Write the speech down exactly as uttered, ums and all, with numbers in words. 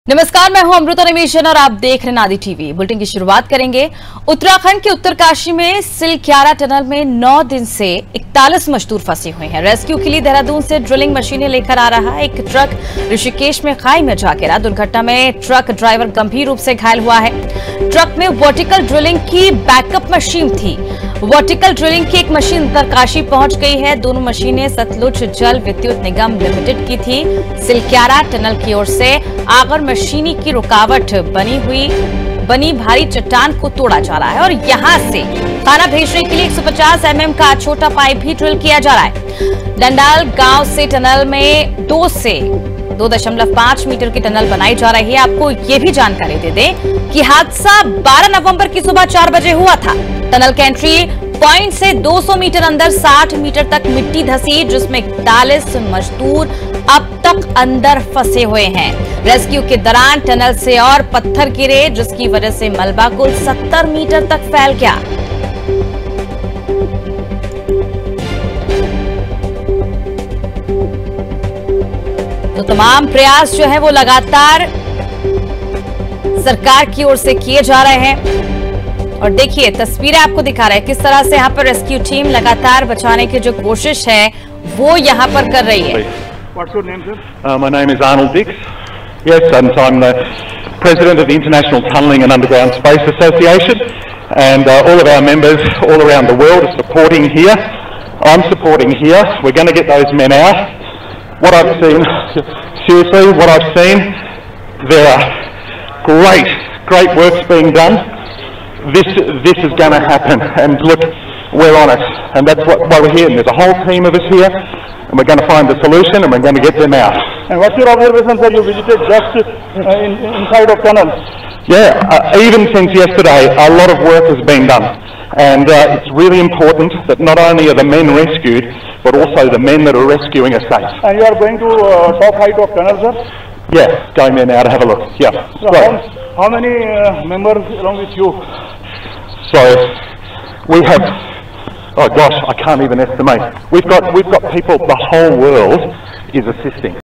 नमस्कार, मैं हूं अमृता रमेशन और आप देख रहे हैं नादी टीवी। बुलेटिन की शुरुआत करेंगे। उत्तराखंड के उत्तरकाशी में सिलक्यारा टनल में नौ दिन से इकतालीस मजदूर फंसे हुए हैं। रेस्क्यू के लिए देहरादून से ड्रिलिंग मशीनें लेकर आ रहा है एक ट्रक ऋषिकेश में खाई में जा गिरा। दुर्घटना में ट्रक ड्राइवर गंभीर रूप से घायल हुआ है। ट्रक में वर्टिकल ड्रिलिंग की बैकअप मशीन थी। वर्टिकल ड्रिलिंग की एक मशीन उत्तरकाशी पहुंच गई है। दोनों मशीनें सतलुज जल विद्युत निगम लिमिटेड की थी। सिलक्यारा टनल की ओर से आगर मशीनी की रुकावट बनी हुई बनी भारी चट्टान को तोड़ा जा रहा है और यहां से खाना भेजने के लिए एक सौ पचास एम एम का छोटा पाइप भी ड्रिल किया जा रहा है। डंडाल गांव से टनल में दो से दो दशमलव पांच मीटर की टनल बनाई जा रही है। आपको ये भी जानकारी दे दें कि हादसा बारह नवंबर की सुबह चार बजे हुआ था। टनल के एंट्री पॉइंट से दो सौ मीटर अंदर साठ मीटर तक मिट्टी धसी, जिसमें इकतालीस मजदूर अब तक अंदर फंसे हुए हैं। रेस्क्यू के दौरान टनल से और पत्थर गिरे, जिसकी वजह से मलबा कुल सत्तर मीटर तक फैल गया। तो तमाम प्रयास जो है वो लगातार सरकार की ओर से किए जा रहे हैं और देखिए तस्वीरें आपको दिखा रहे हैं किस तरह से यहाँ पर रेस्क्यू टीम लगातार बचाने की जो कोशिश है वो यहाँ पर कर रही है। What's your name, sir? Uh, my name is Arnold Dix. Yes, and I'm the president of the International Tunnelling and Underground Space Association, and uh, all of our members all around the world are supporting here. I'm supporting here. We're going to get those men out. What I've seen, seriously, what I've seen, there are great, great works being done. This, this is going to happen, and look, we're on it, and that's what, why we're here. And there's a whole team of us here, and we're going to find the solution, and we're going to get them out. And what's your observation, sir? You visited just uh, in, inside of tunnel. Yeah, uh, even since yesterday, a lot of work has been done, and uh, it's really important that not only are the men rescued, but also the men that are rescuing are safe. And you are going to uh, top height of tunnel, sir? Yeah, going there now to have a look. Yeah. So how, how many uh, members along with you? So we have, oh gosh, I can't even estimate. We've got we've got people. The whole world is assisting.